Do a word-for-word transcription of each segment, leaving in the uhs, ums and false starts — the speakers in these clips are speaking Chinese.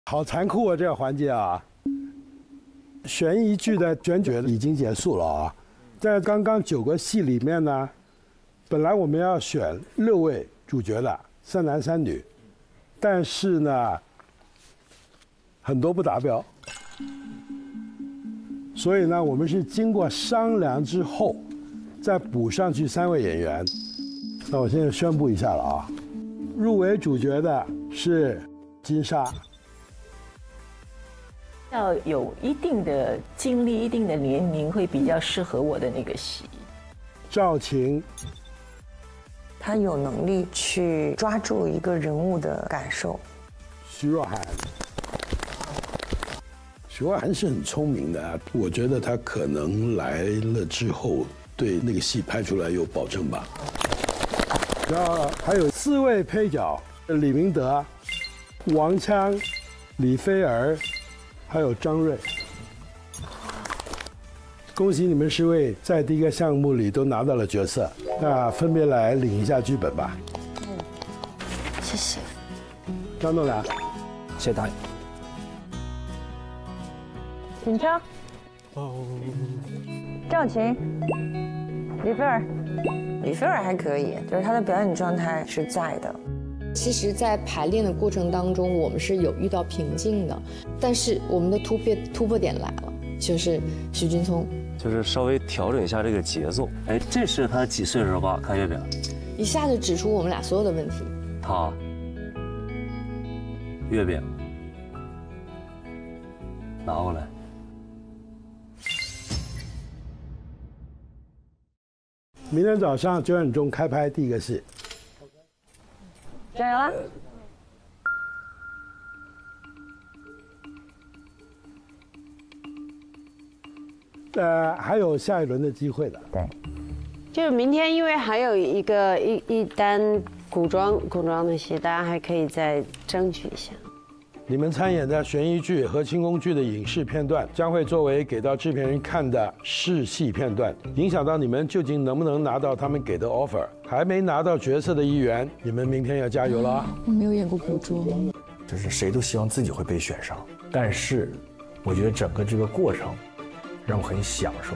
好残酷啊！这个环节啊，悬疑剧的选角已经结束了啊。在刚刚九个戏里面呢，本来我们要选六位主角的，三男三女，但是呢，很多不达标。所以呢，我们是经过商量之后，再补上去三位演员。那我现在宣布一下了啊，入围主角的是金莎。 要有一定的经历、一定的年龄，会比较适合我的那个戏。 赵晴， 他有能力去抓住一个人物的感受。 徐若涵，徐若涵是很聪明的，我觉得他可能来了之后，对那个戏拍出来有保证吧。然后还有四位配角：李明德、王锵、李菲儿。还有张睿，恭喜你们十位在第一个项目里都拿到了角色，那分别来领一下剧本吧。 嗯，谢谢。 张栋梁， 谢谢导演。 紧张。哦。赵晴，李菲儿，李菲儿还可以，就是她的表演状态是在的。 其实，在排练的过程当中，我们是有遇到瓶颈的，但是我们的突破突破点来了，就是徐君聪， 就是稍微调整一下这个节奏。哎，这是他几岁的时候吧？看月饼， 一下就指出我们俩所有的问题。 他，月饼，拿过来。 明天早上九点钟开拍第一个戏。 加油啦！ 呃，还有下一轮的机会的。 对， 就是明天，因为还有一个一一单古装古装的戏，大家还可以再争取一下。 你们参演的悬疑剧和轻功剧的影视片段，将会作为给到制片人看的试戏片段，影响到你们究竟能不能拿到他们给的 offer。还没拿到角色的一员，你们明天要加油了啊！ 我没有演过古装， 就是谁都希望自己会被选上，但是我觉得整个这个过程让我很享受。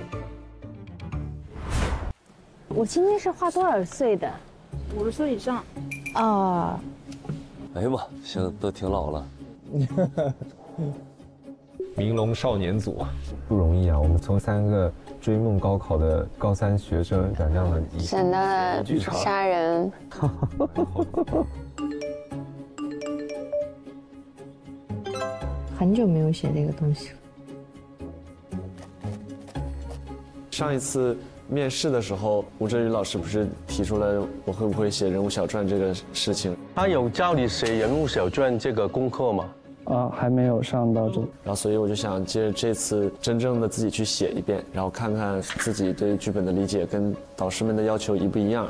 我今天是画多少岁的？ 五十岁以上。 哦。 哎呀妈，行，都挺老了。 明龙少年组不容易啊！我们从三个追梦高考的高三学生转这样的一想到了杀人。 很久没有写这个东西了。 上一次面试的时候，吴镇宇老师不是提出了我会不会写人物小传这个事情？ 他有教你写人物小传这个功课吗？ 啊，还没有上到这。 然后，所以我就想借着这次真正的自己去写一遍，然后看看自己对剧本的理解跟导师们的要求一不一样。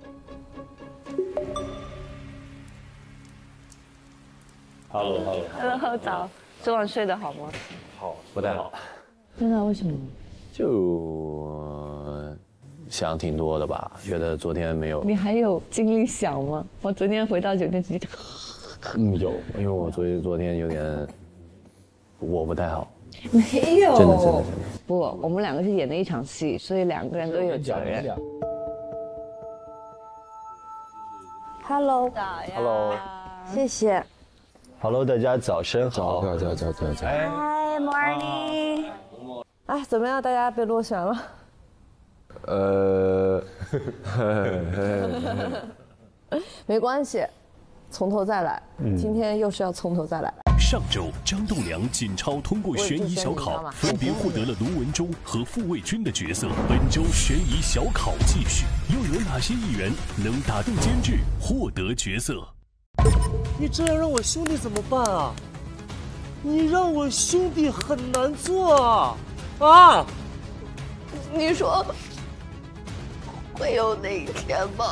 Hello Hello Hello 早，昨晚睡得好吗？ 好，不太好。 真的？为什么？ 就想挺多的吧，觉得昨天没有。 你还有精力想吗？我昨天回到酒店直接。 嗯，有，因为我昨昨天有点我不太好。 没有， 真的真的真的。 不，我们两个是演的一场戏，所以两个人都有责任。 Hello， 早呀 Hello， 谢谢。 Hello， 大家早上好。 早早早早早。 Hi morning。哎，怎么样？大家被落选了？ 呃， 没关系。从头再来，嗯、今天又是要从头再来。 上周，张栋梁、锦超通过悬疑小考，分别获得了卢文忠和傅卫军的角色。本周悬疑小考继续，又有哪些艺人能打动监制，获得角色？ 你这样让我兄弟怎么办啊？你让我兄弟很难做啊！啊！ 你说会有那一天吗？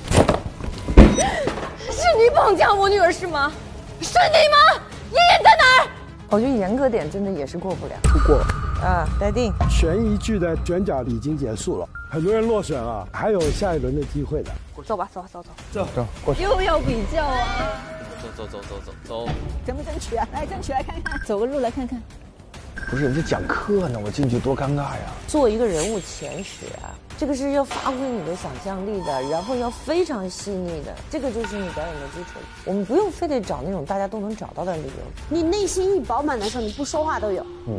是你绑架我女儿是吗？是你吗？爷爷在哪儿？我觉得严格点真的也是过不了。 不过啊，待定。 悬疑剧的选角已经结束了，很多人落选了，还有下一轮的机会的。 走吧，走吧，走走走走过去。 又要比较啊！ 走走走走走， 争不争取啊？来，争取来看看，走个路来看看。 不是，你这讲课呢，我进去多尴尬呀！ 做一个人物前史啊，这个是要发挥你的想象力的，然后要非常细腻的，这个就是你表演的基础。我们不用非得找那种大家都能找到的理由。 你内心一饱满的时候，你不说话都有。 嗯。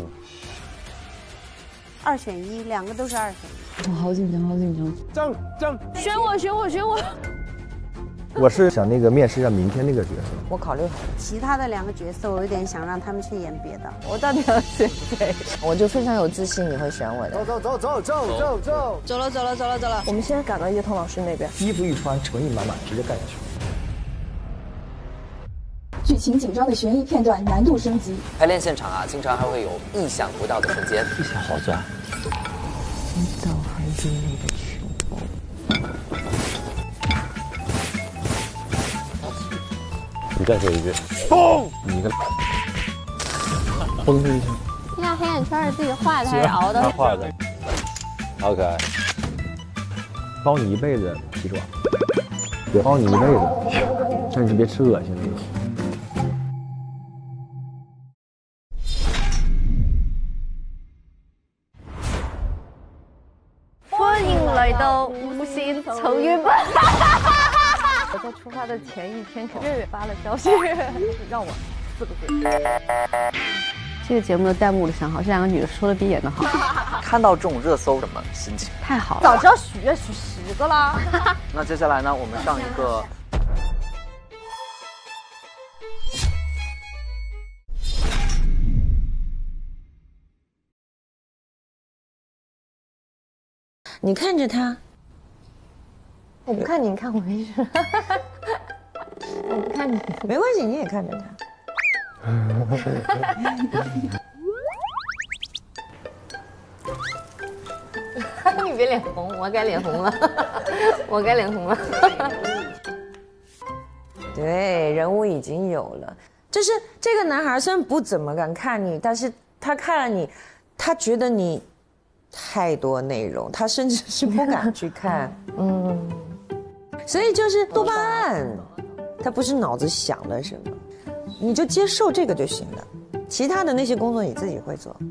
二选一，两个都是二选一。 我好紧张，好紧张。 正正， 选我，选我，选我。 我是想那个面试一下明天那个角色。 我考虑好了， 其他的两个角色，我有点想让他们去演别的。 我到底要选谁？我就非常有自信你会选我的。 走走走走走走走， 走了走了走了走了。我们现在赶到叶童老师那边， 衣服一穿，诚意满满，直接干下去。 剧情紧张的悬疑片段难度升级。 排练现场啊，经常还会有意想不到的瞬间。 意想好赚。 知道环境内的群殴。 你再说一句。 嘣！ 你个嘣一下。 你俩黑眼圈是自己画的还是熬的？ 他画的。好可爱。 包你一辈子皮壮。包你一辈子，但是别吃恶心的。 欢迎来到无心成语本。我在出发的前一天给月月发了消息，让我四个字。这个节目的弹幕里想好，这两个女的说的比演的好。 看到这种热搜，什么心情？ 太好了，早知道许愿许十个啦。 那接下来呢，我们上一个。 你看着他， 我不看你，你看我没事。我不看你， 没关系，你也看着他。 你别脸红，我该脸红了，我该脸红了。 对，人物已经有了。就是这个男孩虽然不怎么敢看你，但是他看了你，他觉得你太多内容，他甚至是不敢去看。嗯，所以就是多巴胺，他不是脑子想了什么，你就接受这个就行了，其他的那些工作你自己会做。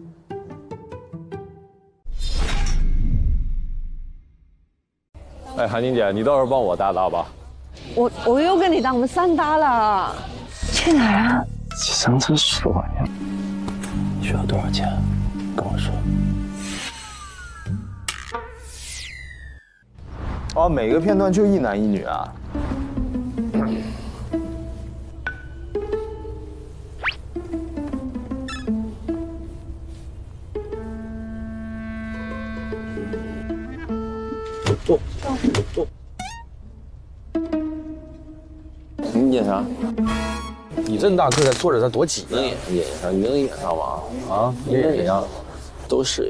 哎，韩宁姐，你到时候帮我搭搭吧。 我我又跟你搭，我们三搭了。 去哪儿啊？ 上厕所呀。需要多少钱？跟我说。 哦，每个片段就一男一女啊。 坐坐。你演啥？ 你这么大个子坐着，他多挤能演演上，你能演上吗？啊， 你演谁呀？ 都是。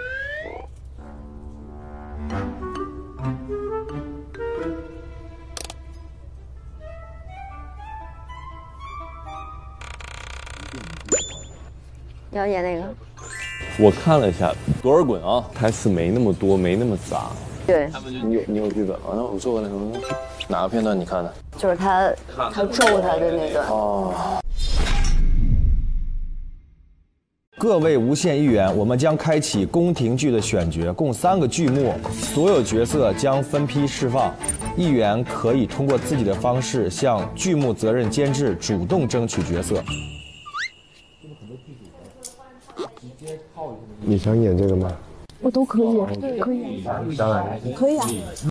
你要演哪个？ 我看了一下，多尔衮啊，台词没那么多，没那么杂。 对， 你有你有剧本吗？那我做个那什么，哪个片段你看的？ 就是他他揍他的那段。 哦。 各位无限议员，我们将开启宫廷剧的选角，共三个剧目，所有角色将分批释放。议员可以通过自己的方式向剧目责任监制主动争取角色。 你想演这个吗？ 我都可以，可以， 当然可以啊。